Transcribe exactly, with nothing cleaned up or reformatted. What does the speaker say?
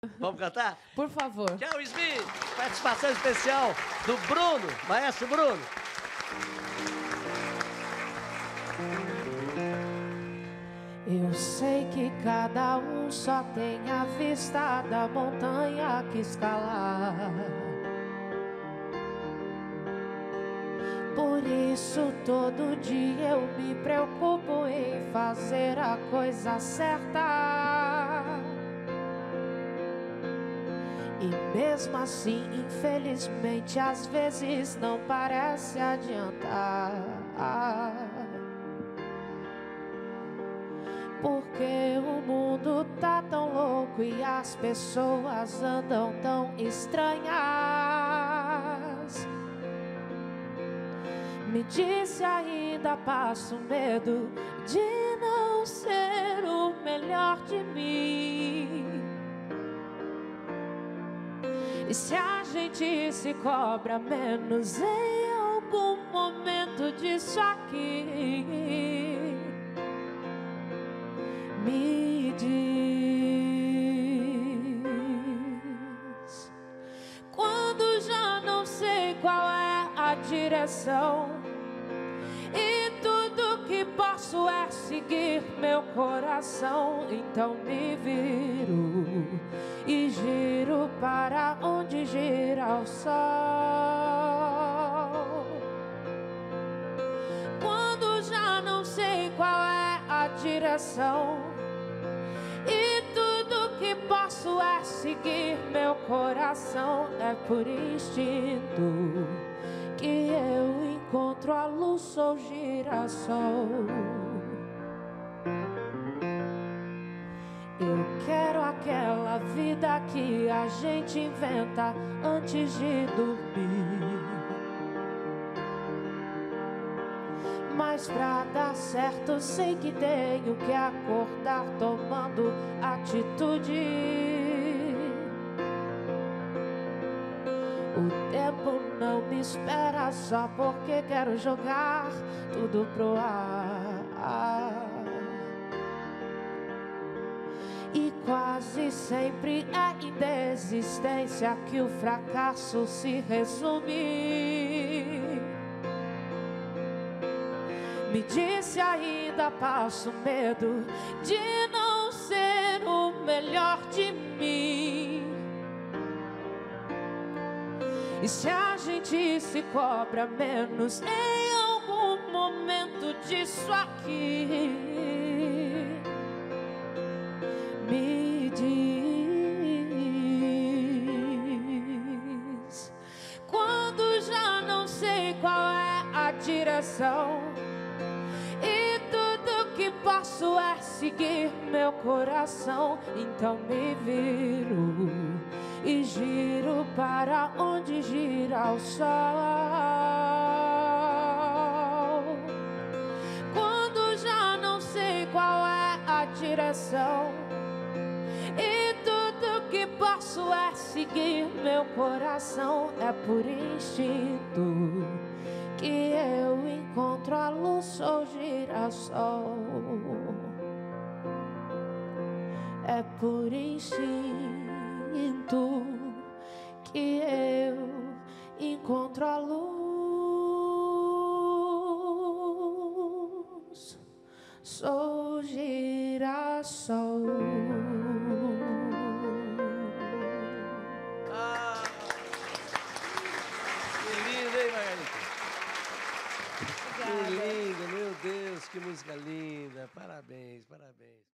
Vamos cantar? Por favor. Tchau, Smith. Participação especial do Bruno, maestro Bruno. Eu sei que cada um só tem a vista da montanha que escalar. Por isso todo dia eu me preocupo em fazer a coisa certa. E mesmo assim, infelizmente, às vezes não parece adiantar. Porque o mundo tá tão louco e as pessoas andam tão estranhas. Me disse ainda passo medo de não ser o melhor de mim. E se a gente se cobra menos em algum momento disso aqui, me diz quando já não sei qual é a direção e tudo que posso é seguir meu coração. Então me viro e giro para onde gira o sol. Quando já não sei qual é a direção e tudo que posso é seguir meu coração, é por instinto que eu encontro a luz ou girassol. Eu quero aquela vida que a gente inventa antes de dormir. Mas pra dar certo sei que tenho que acordar tomando atitude. O tempo não me espera só porque quero jogar tudo pro ar. E quase sempre é em desistência que o fracasso se resume. Me disse ainda passo medo de não ser o melhor de mim. E se a gente se cobra menos em algum momento disso aqui, me diz quando já não sei qual é a direção e tudo que posso é seguir meu coração. Então me viro e giro para onde gira o sol. Quando já não sei qual é a direção e tudo que posso é seguir meu coração, é por instinto que eu encontro a luz ou girassol. É por instinto que eu encontro a luz, sou girassol. Ah, que lindo, hein, Margarida? Que lindo, meu Deus, que música linda. Parabéns, parabéns.